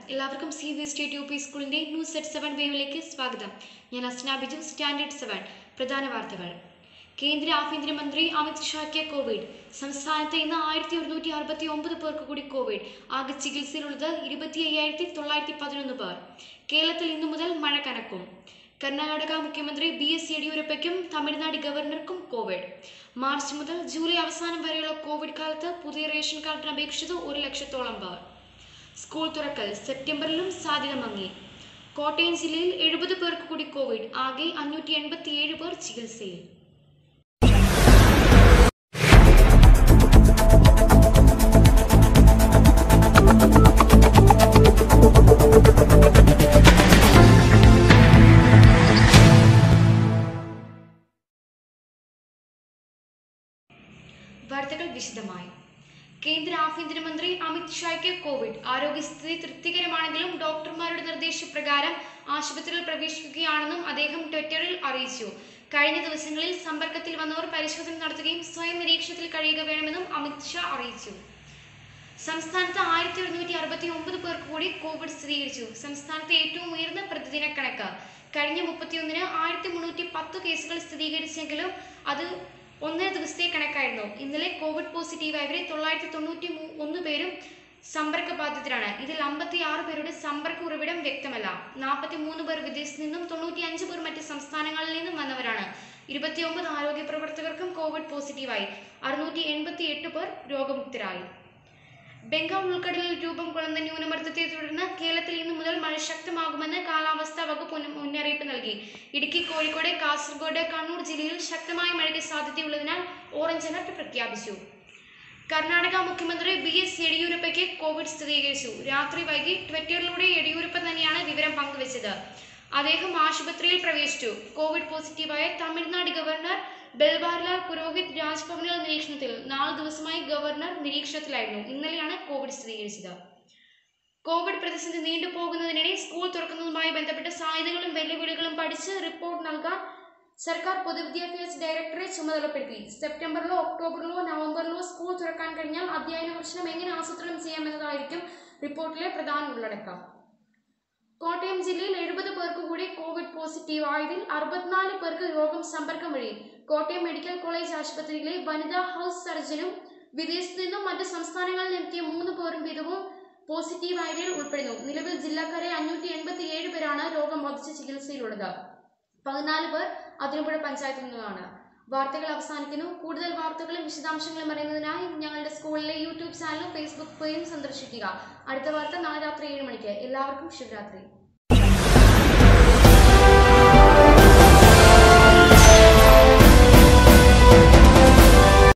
എല്ലാവർക്കും CBSE state UP സ്കൂളിന്റെ news at 7 വേവിലേക്ക് സ്വാഗതം. ഞാൻ അസ്ന ബിജു, സ്റ്റാൻഡേർഡ് 7. പ്രധാന വാർത്തകൾ. കേന്ദ്ര ആഭ്യന്തരമന്ത്രി അമിത് ഷായ്ക്ക് കോവിഡ്. സംസ്ഥാനത്ത് ഇന്ന് 1169 പേർക്ക് കൂടി കോവിഡ്. ആകെ ചികിത്സയിലുള്ളത് 25,911 പേർ. കേരളത്തിൽ ഇന്നു മുതൽ മഴ കനക്കും. കർണാടക മുഖ്യമന്ത്രി BS യെഡിയൂരപ്പയ്ക്കും തമിഴ്നാട് ഗവർണർക്കും കോവിഡ്. മാർച്ച് മുതൽ ജൂലൈ അവസാനം വരെയുള്ള കോവിഡ് കാലത്ത് പുതിയ റേഷൻ കാർഡിന് അപേക്ഷിച്ചത് 1 ലക്ഷത്തോളം പേർ. സ്കൂൾ തുറക്കൽ സെപ്റ്റംബറിലും സാധ്യത മങ്ങി. കോട്ടയം ജില്ലയിൽ 70 പേർക്ക് കൂടി കോവിഡ്. ആകെ 587 പേർ ചികിത്സയിൽ. വാർത്തകൾ വിശദമായി. കേന്ദ്ര ആഭ്യന്തരമന്ത്രി അമിത് ഷായ്ക്ക് കോവിഡ്. ആരോഗ്യസ്ഥിതി തൃപ്തികരമാണെങ്കിലും ഡോക്ടർമാരുടെ നിർദ്ദേശപ്രകാരം ആശുപത്രിയിൽ പ്രവേശിക്കുകയാണെന്നും അദ്ദേഹം ട്വിറ്ററിൽ അറിയിച്ചു. കഴിഞ്ഞ ദിവസങ്ങളിൽ സമ്പർക്കത്തിൽ വന്നവർ പരിശോധന നടത്തുകയും സ്വയം നിരീക്ഷണത്തിൽ കഴിയുക വേണമെന്നും അമിത് ഷാ അറിയിച്ചു. സംസ്ഥാനത്ത് 1169 പേർക്ക് കൂടി കോവിഡ് സ്ഥിരീകരിച്ചു. സംസ്ഥാനത്തെ ഏറ്റവും ഉയർന്ന പ്രതിദിന കണക്ക്. കഴിഞ്ഞ 31-ന് 1310 കേസുകൾ സ്ഥിരീകരിച്ചെങ്കിലും അത് 1 ദിവസത്തെ കണക്കായിരുന്നു. ഇന്നലെ കോവിഡ് പോസിറ്റീവായവരെ 991 പേരും സമ്പർക്ക ബാധിതരാണ്. ഇതിൽ 56 പേരുടെ സമ്പർക്ക ഉറവിടം വ്യക്തമല്ല. 43 പേർ വിദേശത്ത് നിന്നും 95 പേർ മറ്റ് സംസ്ഥാനങ്ങളിൽ നിന്നും വന്നവരാണ്. 29 ആരോഗ്യ പ്രവർത്തകർക്കും കോവിഡ് പോസിറ്റീവായി. 688 പേർ രോഗമുക്തരായി. ബംഗാൾ ഉൾക്കടലിൽ രൂപം കൊള്ളുന്ന ന്യൂനമർദ്ദത്തെ തുടർന്ന് കേരളത്തിൽ ഇന്നു മുതൽ മഴ ശക്തമാകുമെന്ന് കാലാവസ്ഥാ വകുപ്പ് മുന്നറിയിപ്പ് നൽകി. ഇടുക്കി, കോഴിക്കോട്, കാസർഗോഡ്, കണ്ണൂർ ജില്ലയിൽ ശക്തമായ മഴയ്ക്ക് സാധ്യതയുള്ളതിനാൽ ഓറഞ്ച് അലർട്ട് പ്രഖ്യാപിച്ചു. കർണാടക മുഖ്യമന്ത്രി BS യെഡിയൂരപ്പയ്ക്ക് കോവിഡ് സ്ഥിരീകരിച്ചു. രാത്രി വൈകി ട്വിറ്ററിലൂടെ യെഡിയൂരപ്പ തന്നെയാണ് വിവരം പങ്കുവച്ചത്. അദ്ദേഹം ആശുപത്രിയിൽ പ്രവേശിച്ചു. കോവിഡ് പോസിറ്റീവായ തമിഴ്നാട് ഗവർണർ ബൽവാരിലാൽ പുരോഹിത് രാജ്ഭവനിൽ നിരീക്ഷണത്തിൽ. 4 ദിവസമായി ഗവർണർ നിരീക്ഷണത്തിലായിരുന്നു. ഇന്നലെയാണ് കോവിഡ് സ്ഥിരീകരിച്ചത്. കോവിഡ് പ്രതിസന്ധി നീണ്ടുപോകുന്നതിനിടെ സ്കൂൾ തുറക്കുന്നതുമായി ബന്ധപ്പെട്ട സാധ്യതകളും വെല്ലുവിളികളും പഠിച്ച് റിപ്പോർട്ട് നൽകാൻ സർക്കാർ പൊതുവിദ്യാഭ്യാസ ഡയറക്ടറെ ചുമതലപ്പെടുത്തി. സെപ്റ്റംബറിലോ ഒക്ടോബറിലോ നവംബറിലോ സ്കൂൾ തുറക്കാൻ കഴിഞ്ഞാൽ അധ്യയന വർഷം എങ്ങനെ ആസൂത്രണം ചെയ്യാമെന്നതായിരിക്കും റിപ്പോർട്ടിലെ പ്രധാന ഉള്ളടക്കം. കോട്ടയം ജില്ലയിൽ 70 പേർക്ക് കൂടി കോവിഡ് പോസിറ്റീവ് ആയതിൽ 64 പേർക്ക് രോഗം സമ്പർക്കം വഴി. കോട്ടയം മെഡിക്കൽ കോളേജ് ആശുപത്രിയിലെ വനിതാ ഹൗസ് സർജനും വിദേശത്ത് നിന്നും മറ്റ് സംസ്ഥാനങ്ങളിൽ നിന്നെത്തിയ 3 പേരും വീതവും പോസിറ്റീവ് ആയവരിൽ ഉൾപ്പെടുന്നു. നിലവിൽ ജില്ലക്കാരെ 587 പേരാണ് രോഗം ബാധിച്ച ചികിത്സയിലുള്ളത്. 14 പേർ അതിരമ്പുഴ പഞ്ചായത്തിൽ നിന്നാണ്. വാർത്തകൾ അവസാനിക്കുന്നു. കൂടുതൽ വാർത്തകളും വിശദാംശങ്ങളും അറിയുന്നതിനായി ഞങ്ങളുടെ സ്കൂളിലെ യൂട്യൂബ് ചാനലും ഫേസ്ബുക്ക് പേജും സന്ദർശിക്കുക. അടുത്ത വാർത്ത നാളെ രാത്രി 7 മണിക്ക്. എല്ലാവർക്കും ശുഭരാത്രി.